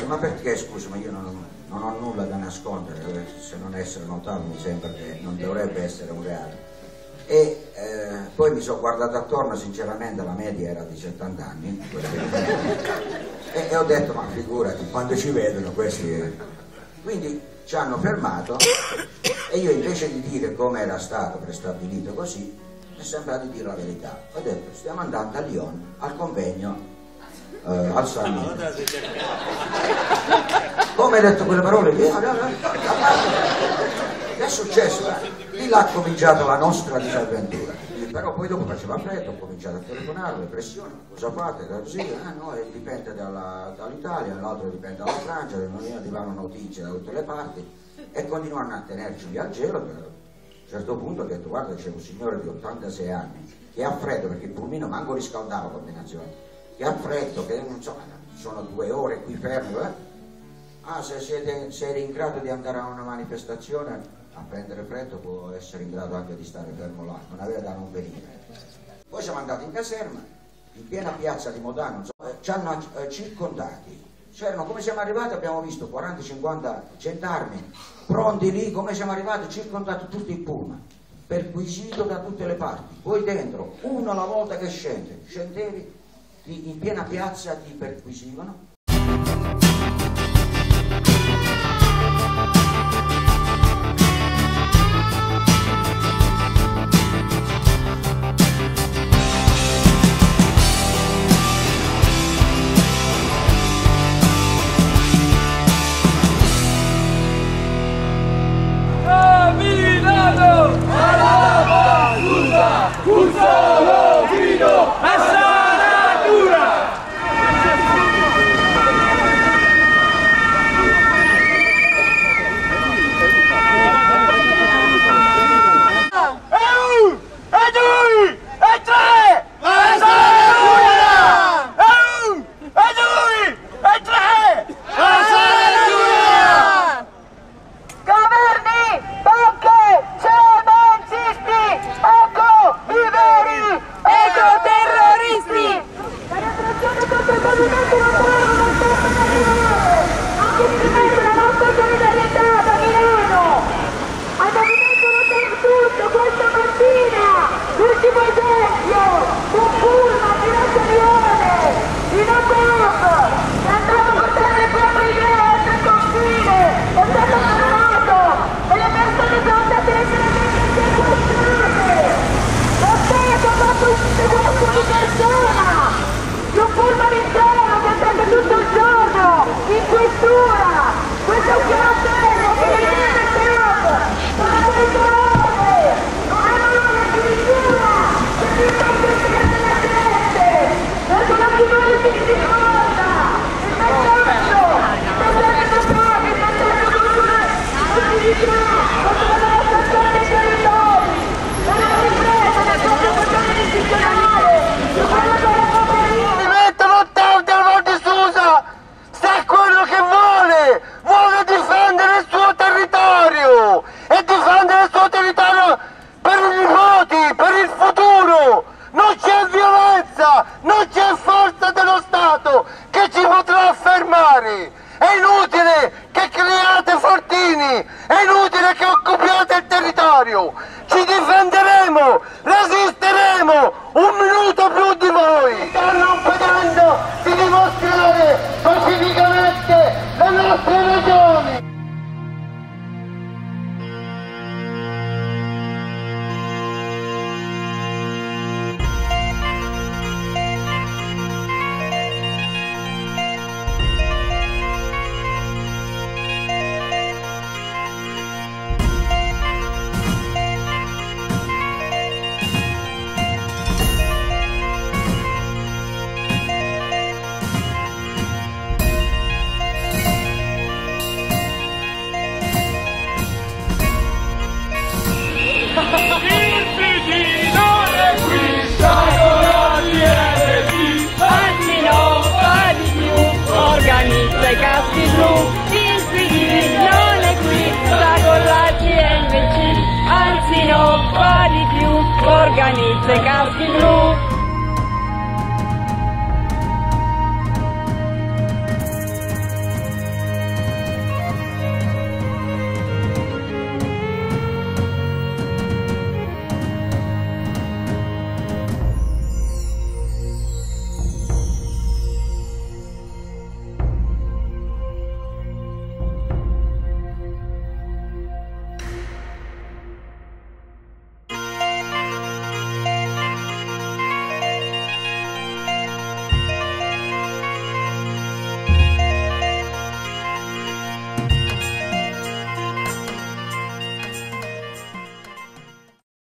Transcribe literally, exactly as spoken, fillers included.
ma perché, scusa, ma io non, non ho nulla da nascondere, se non essere notato mi sembra che non dovrebbe essere un reato. E eh, poi mi sono guardato attorno, sinceramente la media era di settanta anni, e, e ho detto, ma figurati, quando ci vedono questi... Eh. Quindi ci hanno fermato e io invece di dire come era stato prestabilito così, mi è sembrato di dire la verità. Ho detto, stiamo andando a Lyon, al convegno, eh, al San. Come hai detto quelle parole lì? Che è successo? Lì là ha cominciato la nostra disavventura. Però poi dopo faceva freddo, ho cominciato a telefonare, le pressioni, cosa fate? Così, eh, no, dipende dalla, dall'Italia, l'altro dipende dalla Francia, non arrivano notizie da tutte le parti e continuano a tenerci lì al gelo. Per, a un certo punto ho detto, guarda, c'è un signore di ottantasei anni che ha freddo, perché il pulmino manco riscaldava combinazione, che ha freddo, che non so, sono due ore qui fermo, eh? Ah, se siete, se eri in grado di andare a una manifestazione a prendere freddo, può essere in grado anche di stare fermo là, non aveva da non venire. Poi siamo andati in caserma, in piena piazza di Modano, so, eh, ci hanno eh, circondati, c'erano, come siamo arrivati abbiamo visto quaranta cinquanta gendarmi pronti lì, come siamo arrivati, circondati tutti il pullman, perquisito da tutte le parti, poi dentro, uno alla volta che scende, scendevi, ti, in piena piazza ti perquisivano. Un solo grido a Sanatura! E un, e due, e tre! A Sanatura! E un, e due, e tre! A Sanatura! Governi, banche, cementisti, ecco i veri ecoterroristi! La repressione contro il movimento non può non stop da Milano! Anche esprimendo la nostra solidarietà da Milano! Al movimento non c'è tutto questa mattina! L'ultimo esempio! Un pullman di Nazione! In Atop! È andato a portare le proprie idee oltre il confine! È stato fermato! E le persone sono state letteralmente sequestrate! Lo Stato ha fatto un sequestro di persona! Di un pullman intero che è stato tutto il giorno in questura! Questo è un chiamattello che viene da Trump! Ma pericolose! Non è una addirittura! Che si sta prendendo la gente! Verso la figura si ricorda! Il messaggio! Il messaggio proprio! Il messaggio culturale! La dignità! Contro la devastazione dei territori! La ripresa del proprio potere istituzionale! Su quella che è la propria vita! Mi mettono ottanta al Val di Susa! Sa quello che vuole! Vuole difendere il suo territorio! E difendere il suo territorio per i nipoti, per il futuro! Non c'è violenza! Non c'è forza dello Stato che ci potrà fermare! È inutile che creiate fortini! È inutile che occupiate il territorio! Ci difenderemo! Resisteremo! Un minuto più di voi! Stanno impedendo di dimostrare pacificamente le nostre ragioni! Organizza i caschi blu, il P D non è qui, sta con la C N C, anzi no, fa di più, organizza i caschi